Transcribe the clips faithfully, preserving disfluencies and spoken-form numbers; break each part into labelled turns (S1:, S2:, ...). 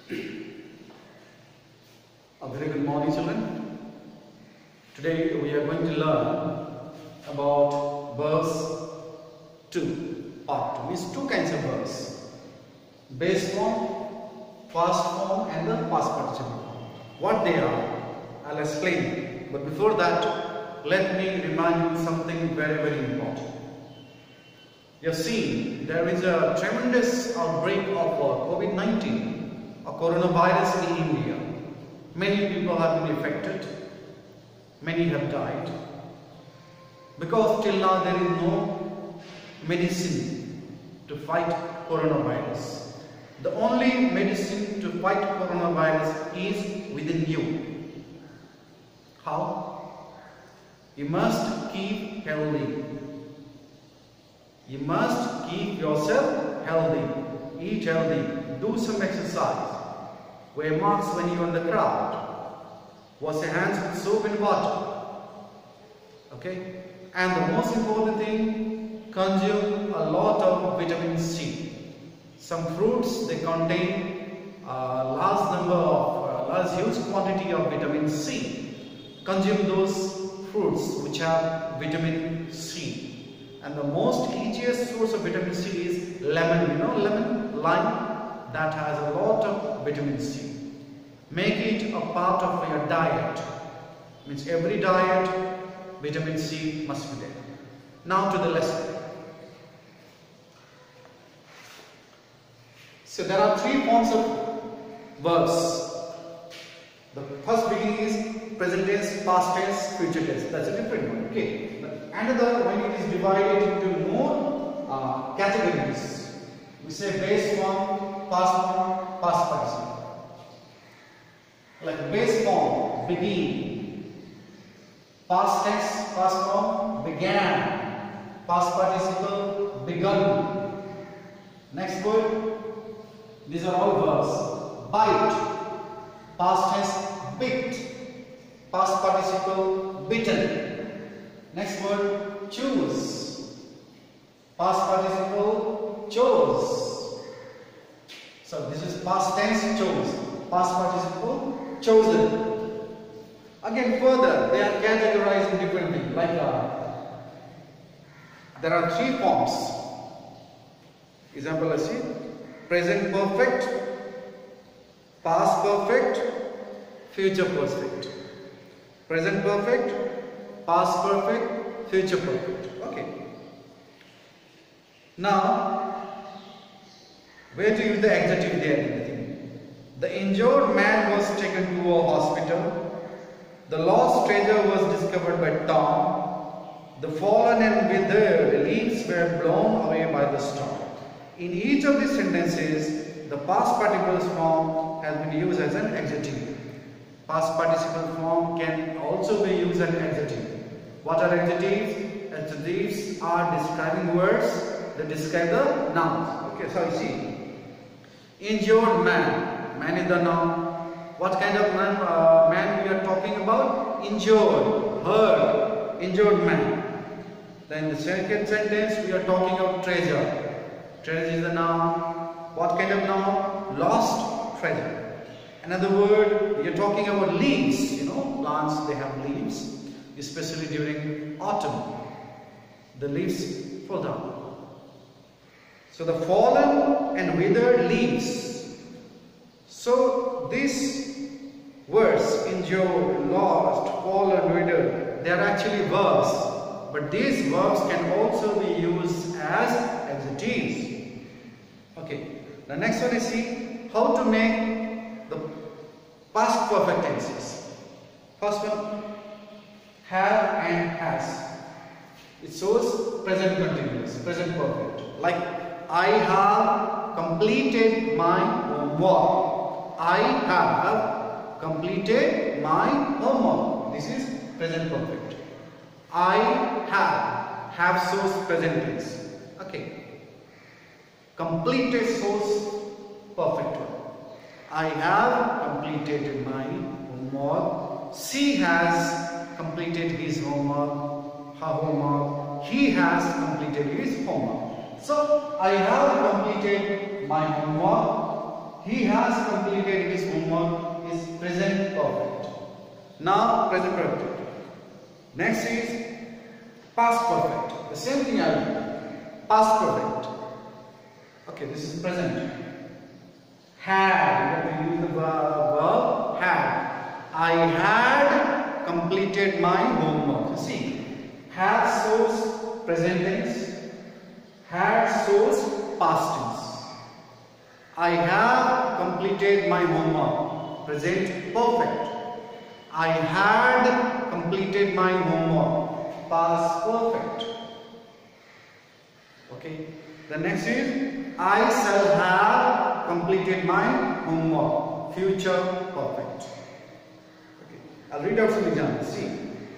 S1: A very good morning, children. Today we are going to learn about verbs two, part two. Means two kinds of verbs: base form, past form, and the past participle form. What they are, I'll explain. But before that, let me remind you something very, very important. You have seen there is a tremendous outbreak of COVID nineteen, a coronavirus in India. Many people have been affected, many have died, because till now there is no medicine to fight coronavirus. The only medicine to fight coronavirus is within you. How? You must keep healthy. You must keep yourself healthy. Eat healthy. Do some exercise. Wear masks when you are in the crowd. Wash your hands with soap and water. Okay? And the most important thing, consume a lot of vitamin C. Some fruits, they contain a large number of, uh, large huge quantity of vitamin C. Consume those fruits which have vitamin C. And the most easiest source of vitamin C is lemon. You know lemon, lime, that has a lot of vitamin C. Make it a part of your diet. Means every diet, vitamin C must be there. Now to the lesson. So there are three forms of verbs. The first beginning is present tense, past tense, future tense. That's a different one. Okay. Another, when it is divided into more uh, categories, we say base form, past form, past participle. Like base form, begin. Past tense, past form, began. Past participle, begun. Next word, these are all verbs. Bite. Past tense, bit. Past participle, bitten. Next word, choose. Past participle, chose. So this is past tense, chose. Past participle, chosen. Again further, they are categorized differently. Like uh, there are three forms. Example, let's see. Present perfect, past perfect, future perfect. Present perfect, past perfect, future perfect. Okay. Now, where to use the adjective there? The injured man was taken to a hospital. The lost treasure was discovered by Tom. The fallen and withered leaves were blown away by the storm. In each of these sentences, the past participle form has been used as an adjective. Past participle form can also be used as an adjective. What are adjectives? Adjectives are describing words that describe the nouns. Okay, so you see. Injured man. Man is the noun. What kind of man, uh, man we are talking about? Injured, hurt, injured man. Then the second sentence we are talking about treasure. Treasure is the noun. What kind of noun? Lost treasure. Another word, we are talking about leaves. You know, plants, they have leaves, especially during autumn. The leaves fall down. So the fallen and withered leaves. So these words, injured, lost, fallen, withered, they are actually verbs. But these verbs can also be used as adjectives. Okay. The next one is see how to make the past perfect tenses. First one, have and has. It shows present continuous, present perfect. Like I have completed my homework. I have completed my homework. This is present perfect. I have. Have shows present tense. Okay. Completed shows perfect one. I have completed my homework. She has completed his homework. Her homework. He has completed his homework. So I have completed my homework. he has completed his homework is present perfect. Now present perfect. Next is past perfect. The same thing I will do. Past perfect. Okay, this is present. Had. You have to use the verb had. I had completed my homework. See, had shows present tense. Had shows past tense. I have completed my homework. Present perfect. I had completed my homework. Past perfect. Okay. The next is I shall have completed my homework. Future perfect. Okay. I'll read out some examples. See.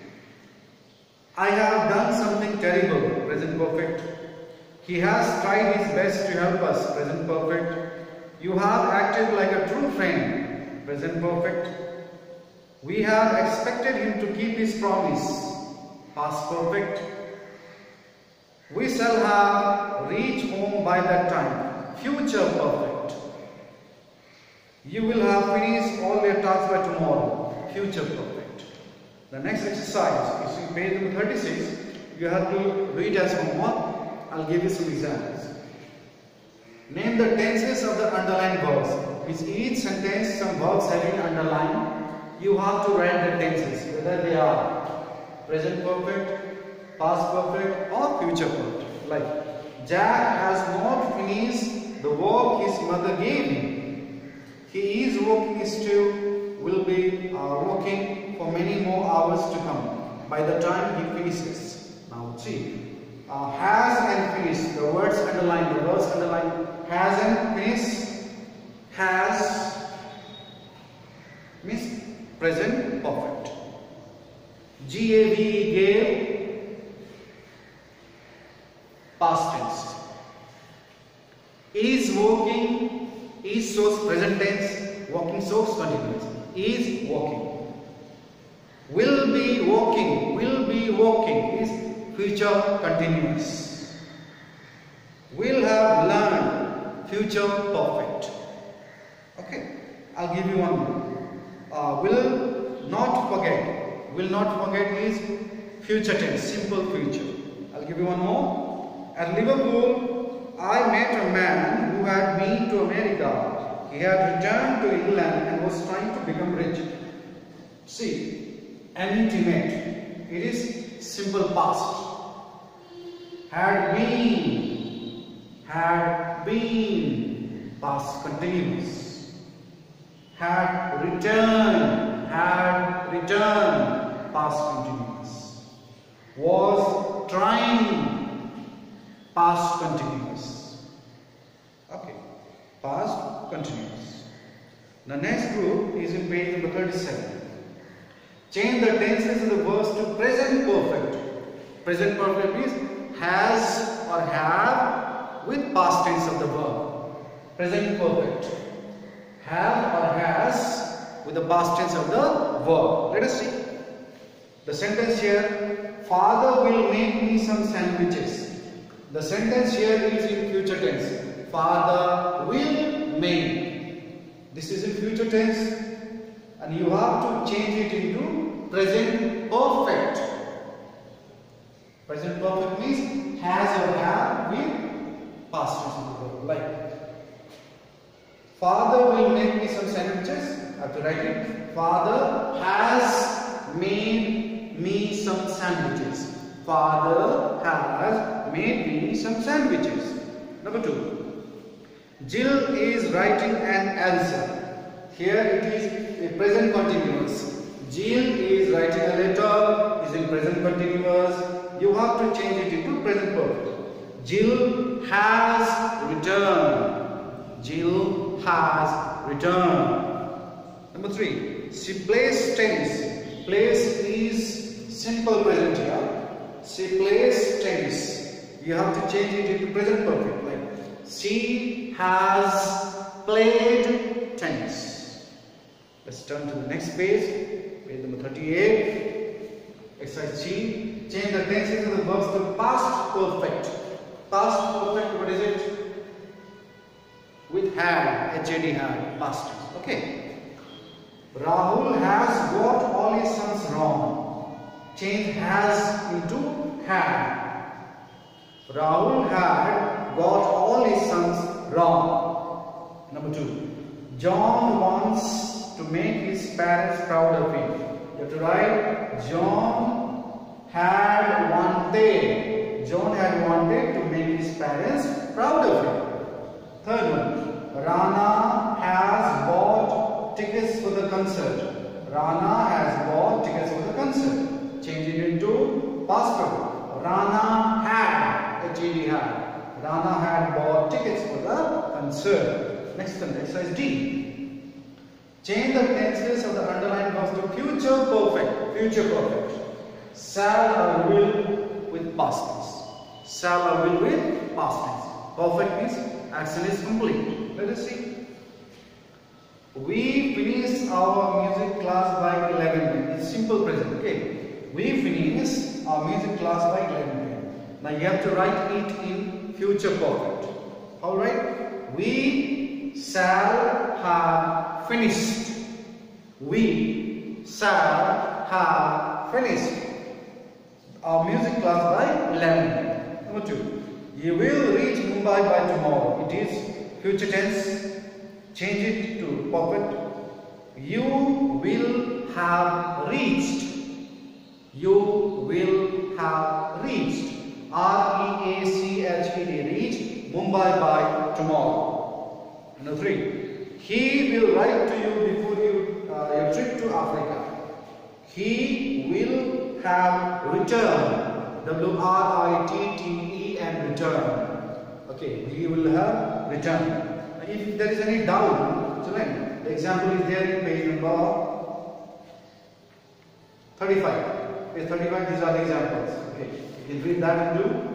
S1: I have done something terrible. Present perfect. He has tried his best to help us. Present perfect. You have acted like a true friend. Present perfect. We have expected him to keep his promise. Past perfect. We shall have reached home by that time. Future perfect. You will have finished all your tasks by tomorrow. Future perfect. The next exercise, you see page number thirty-six, you have to read as homework. I'll give you some examples. Name the tenses of the underlined verbs. With each sentence, some verbs have been underlined. You have to write the tenses, whether they are present perfect, past perfect or future perfect. Like, Jack has not finished the work his mother gave him. He is working still, will be uh, working for many more hours to come by the time he finishes. Now see, uh, has and finished, the words underlined, the words underlined, has and finished, has means present perfect. G A V gave, past tense. Is working, is shows present tense, working shows continuous. Is working. Will be working, will be working is future continuous. Will have learned, future perfect. Okay, I'll give you one more. Uh, will not forget. Will not forget is future tense, simple future. I'll give you one more. At Liverpool, I met a man who had been to America. He had returned to England and was trying to become rich. See, an intimate. It is simple past. Had been, had been, past continuous. Had returned, had returned, past continuous. Was trying, past continuous. Okay, past continuous. The next group is in page number thirty-seven. Change the tenses of the verbs to present perfect. Present perfect is has or have with past tense of the verb. Present perfect. Have or has with the past tense of the verb. Let us see. The sentence here, Father will make me some sandwiches. The sentence here is in future tense. Father will make. This is in future tense and you have to change it into present perfect. Present perfect means has or have with past tense of the verb. Like, Father will make me some sandwiches. I have to write it. Father has made me some sandwiches. Father has made me some sandwiches. Number two. Jill is writing an answer. Here it is a present continuous. Jill is writing a letter. Is in present continuous. You have to change it into present perfect. Jill has returned. Jill has returned. Number three. She plays tennis. Plays is simple present here. She plays tennis. You have to change it into present perfect. Like she has played tennis. Let's turn to the next page. Page number thirty-eight. Exercise C. Change the tenses of the verbs to past perfect. Past perfect, what is it? With had, H A D had, past tense. Okay. Rahul has got all his sons wrong. Change has into had. Rahul had got all his sons wrong. Number two. John wants to make his parents proud of him. You have to write John had wanted. John had wanted to make his parents proud of him. Third one. Rana has bought tickets for the concert. Rana has bought tickets for the concert. Change it into past perfect. Rana had, H A D had. Rana had bought tickets for the concert. Next one, exercise D. Change the tenses of the underlined clause to future perfect. Future perfect. Shall or will with past tense. Shall or will with past tense. Perfect means action is complete. Let us see. We finished our music class by eleven. It's simple present. Okay. We finished our music class by eleven. Now you have to write it in future perfect. Alright. We shall have finished. We shall have finished our music class by eleven. Number two. You will reach Mumbai by tomorrow. It is future tense. Change it to perfect. You will have reached. You will have reached. R E A C H E D. Reach Mumbai by tomorrow. Number three. He will write to you before you, uh, your trip to Africa. He will have returned. W R I T T E and return. Okay. He will have returned. If there is any doubt, so like the example is there in page number thirty-five. Page thirty-five, these are the examples. Okay, you can read that and do.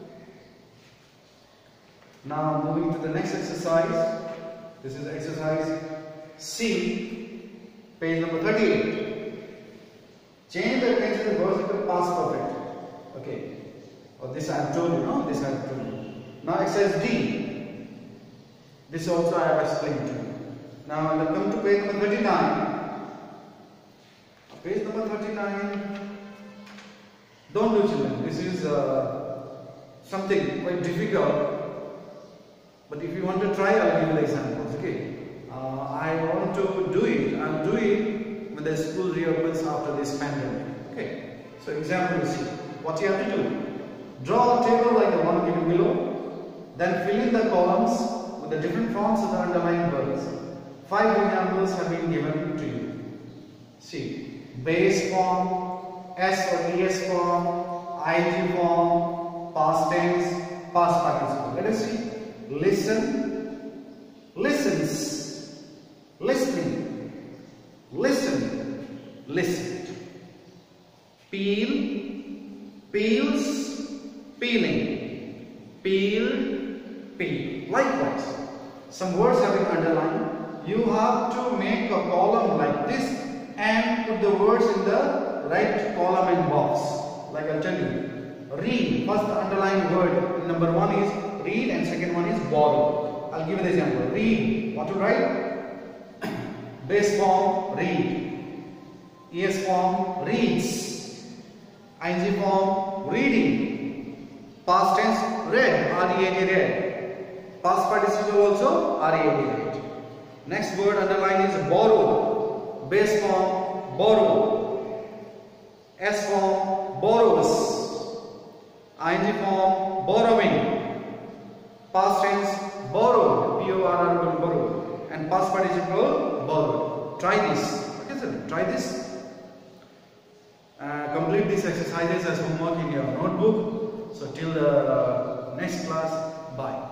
S1: Now moving to the next exercise. This is exercise C, page number thirty-eight. Change the tense of the verbs into past perfect. Okay, or this I have told you, no? This I have told you. Now exercise D. This also I have explained to you. Now let's come to page number thirty-nine. Page number thirty-nine. Don't do, children. This is uh, something quite difficult. But if you want to try, I'll give you the examples. Okay. Uh, I want to do it. I'll do it when the school reopens after this pandemic. Okay. So example is here. What you have to do? Draw a table like the one given below. Then fill in the columns the different forms of the underlying verbs. Five examples have been given to you. See, base form, S or E S form, I N G form, past tense, past participle. Let us see. Listen, listens, listening, listen, listened. Peel, peels, peeling, peeled, peeled. Likewise, some words have been underlined. You have to make a column like this and put the words in the right column and box. Like I'll tell you. Read. First the underlined word. Number one is read and second one is borrow. I'll give you the example. Read. What to write? Base form, read. E S form, reads. I N G form, reading. Past tense, read. R E A D, read. Past participle also R E A D. Next word underlined is borrow. Base form borrow. S form borrows. I N G form borrowing. Past tense borrowed. P O R R O borrow. And past participle borrowed. Try this. Okay, sir. Try this. Uh, complete these exercises as homework in your notebook. So till the uh, next class. Bye.